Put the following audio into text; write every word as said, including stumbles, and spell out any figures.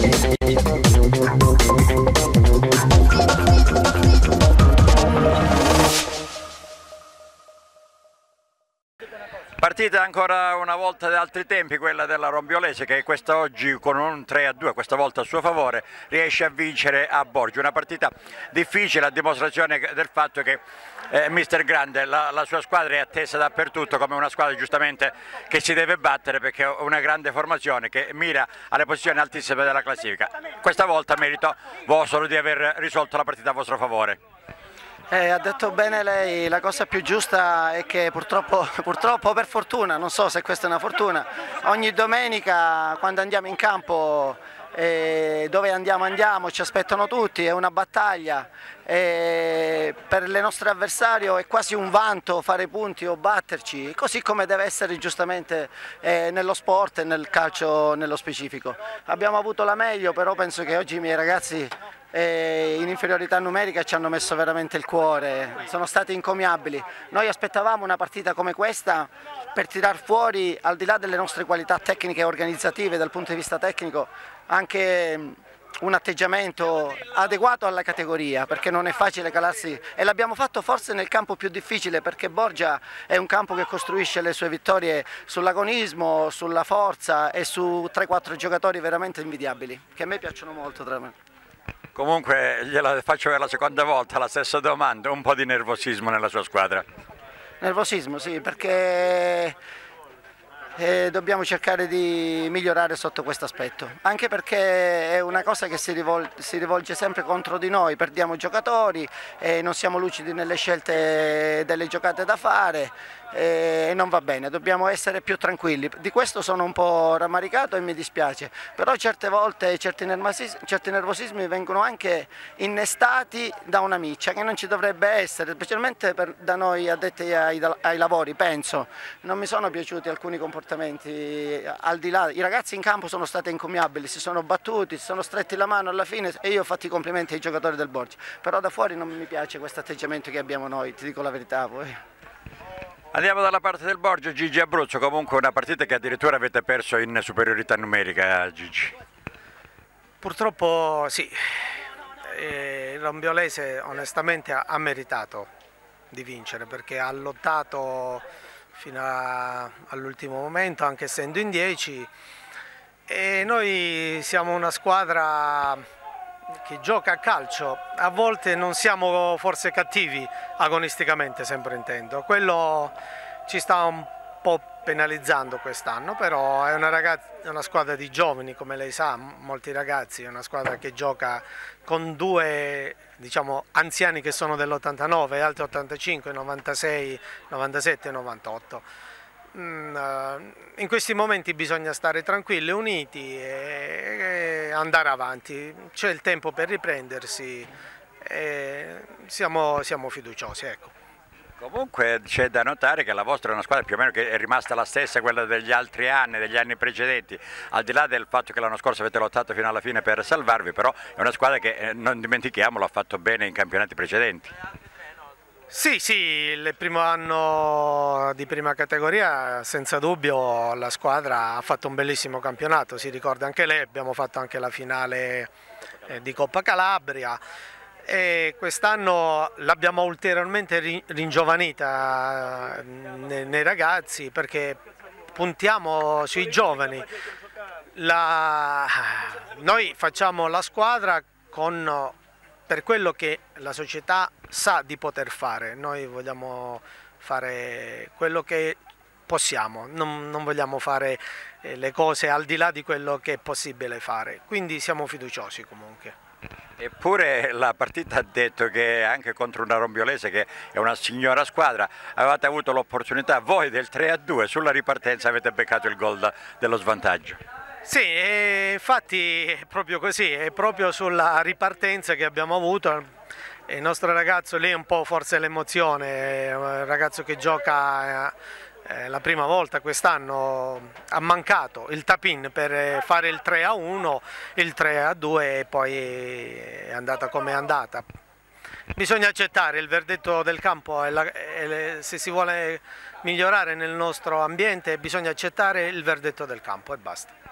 Partita ancora una volta di altri tempi, quella della Rombiolese, che quest'oggi con un tre a due, questa volta a suo favore, riesce a vincere a Borgio. Una partita difficile, a dimostrazione del fatto che eh, mister Grande, la, la sua squadra è attesa dappertutto come una squadra giustamente che si deve battere, perché è una grande formazione che mira alle posizioni altissime della classifica. Questa volta merito vostro di aver risolto la partita a vostro favore. Eh, ha detto bene lei, la cosa più giusta è che purtroppo, purtroppo per fortuna, non so se questa è una fortuna, ogni domenica quando andiamo in campo, eh, dove andiamo andiamo, ci aspettano tutti, è una battaglia, eh, per il nostro avversario è quasi un vanto fare punti o batterci, così come deve essere giustamente eh, nello sport e nel calcio nello specifico. Abbiamo avuto la meglio, però penso che oggi i miei ragazzi E in inferiorità numerica ci hanno messo veramente il cuore, sono stati incommiabili. Noi aspettavamo una partita come questa per tirar fuori, al di là delle nostre qualità tecniche e organizzative dal punto di vista tecnico, anche un atteggiamento adeguato alla categoria, perché non è facile calarsi, e l'abbiamo fatto forse nel campo più difficile, perché Borgia è un campo che costruisce le sue vittorie sull'agonismo, sulla forza e su tre quattro giocatori veramente invidiabili, che a me piacciono molto tra me. Comunque gliela faccio per la seconda volta la stessa domanda, un po' di nervosismo nella sua squadra. Nervosismo, sì, perché eh, dobbiamo cercare di migliorare sotto questo aspetto, anche perché è una cosa che si rivolge, si rivolge sempre contro di noi, perdiamo giocatori, eh, non siamo lucidi nelle scelte delle giocate da fare e non va bene, dobbiamo essere più tranquilli. Di questo sono un po' rammaricato e mi dispiace, però certe volte certi nervosismi, certi nervosismi vengono anche innestati da una miccia che non ci dovrebbe essere, specialmente per, da noi addetti ai, ai lavori, penso. Non mi sono piaciuti alcuni comportamenti, al di là, i ragazzi in campo sono stati incommiabili, si sono battuti, si sono stretti la mano alla fine e io ho fatto i complimenti ai giocatori del Borgia, però da fuori non mi piace questo atteggiamento che abbiamo noi, ti dico la verità poi. Andiamo dalla parte del Borgio, Gigi Abruzzo, comunque una partita che addirittura avete perso in superiorità numerica, Gigi. Purtroppo sì, eh, il Rombiolese onestamente ha, ha meritato di vincere, perché ha lottato fino all'ultimo momento, anche essendo in dieci, e noi siamo una squadra che gioca a calcio, a volte non siamo forse cattivi agonisticamente, sempre intendo, quello ci sta un po' penalizzando quest'anno, però è una, ragazza, una squadra di giovani, come lei sa, molti ragazzi, è una squadra che gioca con due, diciamo, anziani che sono dell'ottantanove, altri ottantacinque, novantasei, novantasette e novantotto. In questi momenti bisogna stare tranquilli, uniti e andare avanti, c'è il tempo per riprendersi e siamo, siamo fiduciosi, ecco. Comunque c'è da notare che la vostra è una squadra più o meno che è rimasta la stessa, quella degli altri anni, degli anni precedenti, al di là del fatto che l'anno scorso avete lottato fino alla fine per salvarvi, però è una squadra che, eh, non dimentichiamolo, ha fatto bene in campionati precedenti. Sì, sì, il primo anno di prima categoria senza dubbio la squadra ha fatto un bellissimo campionato, si ricorda anche lei, abbiamo fatto anche la finale di Coppa Calabria e quest'anno l'abbiamo ulteriormente ringiovanita nei ragazzi, perché puntiamo sui giovani. La... Noi facciamo la squadra con... per quello che la società sa di poter fare, noi vogliamo fare quello che possiamo, non, non vogliamo fare eh, le cose al di là di quello che è possibile fare, quindi siamo fiduciosi comunque. Eppure la partita ha detto che anche contro una Rombiolese che è una signora squadra avevate avuto l'opportunità voi del tre a due, sulla ripartenza avete beccato il gol dello svantaggio. Sì, infatti è proprio così, è proprio sulla ripartenza che abbiamo avuto. Il nostro ragazzo lì è un po' forse l'emozione, è un ragazzo che gioca eh, la prima volta quest'anno, ha mancato il tap-in per fare il tre a uno, il tre a due e poi è andata come è andata. Bisogna accettare il verdetto del campo, è la, è, se si vuole migliorare nel nostro ambiente bisogna accettare il verdetto del campo e basta.